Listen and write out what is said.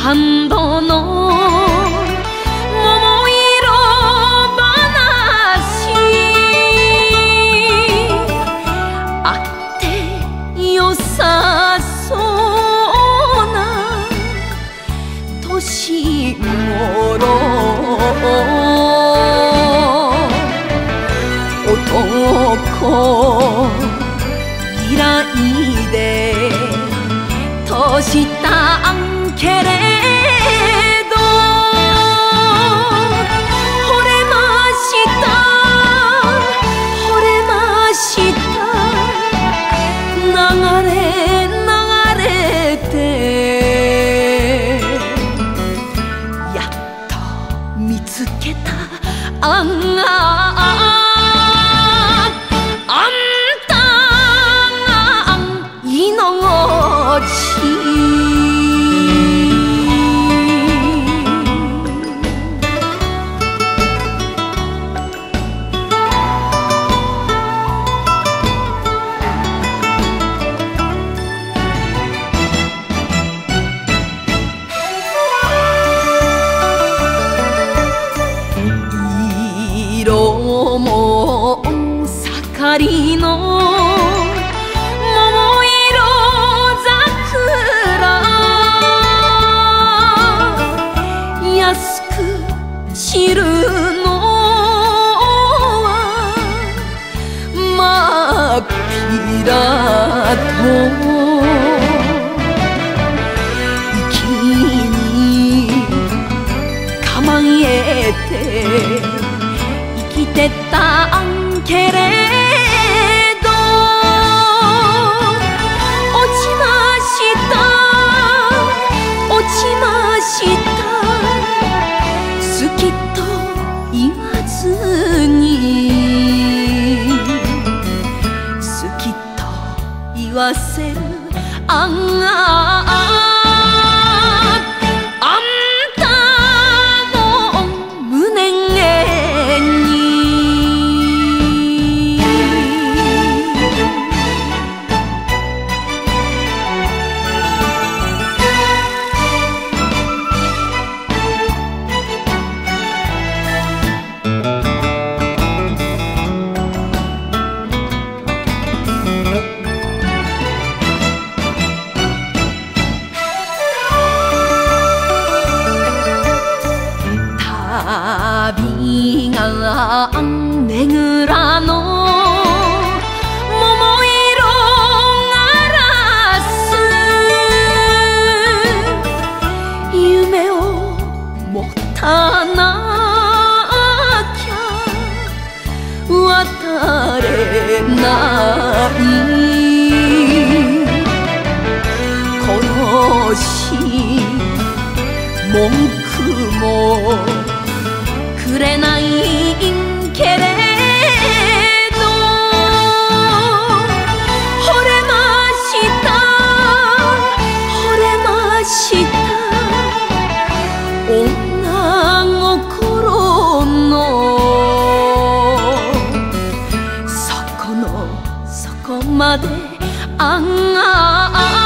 感動の桃色話あってよさそうな年頃男嫌いでとしたんけれど惚れました惚れました流れ流れてやっと見つけたあんが色も盛りの桃色桜安く散るのは真っ平と息に構えて生きてたんけれど落ちました落ちました好きと言わずに好きと言わせるあんが旅がねぐらの桃色ガラス夢を持たなきゃ渡れない殺し文句もくれないんけれど惚れました惚れました女心の底の底まであんが